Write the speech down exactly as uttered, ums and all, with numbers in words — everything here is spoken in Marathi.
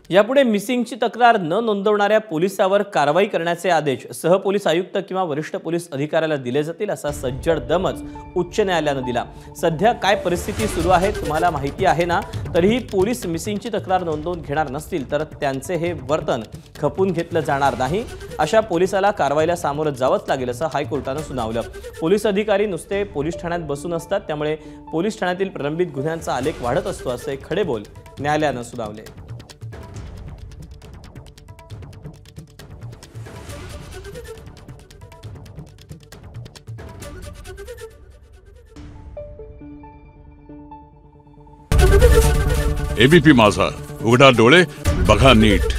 यापुढे मिसिंगची तक्रार न नोंदवणाऱ्या पोलिसावर कारवाई करण्याचे आदेश सहपोलीस आयुक्त किंवा वरिष्ठ पोलीस अधिकाऱ्याला दिले जातील असा सज्जड दमच उच्च न्यायालयाने दिला। सध्या काय परिस्थिती सुरू आहे तुम्हाला माहिती आहे ना, तरीही पोलीस मिसिंगची तक्रार नोंदवून घेणार नसतील तर त्यांचे हे वर्तन खपून घेतलं जाणार नाही। अशा पोलिसाला कारवाईला सामोरं जावंच लागेल असं हायकोर्टाने सुनावलं। पोलीस अधिकारी नुसते पोलीस ठाण्यात बसून असतात, त्यामुळे पोलीस ठाण्यातील प्रलंबित गुन्ह्यांचा आलेख वाढत असतो असे खडेबोल न्यायालयाने सुनावले। एबीपी माझा, उघडा डोळे बघा नीट।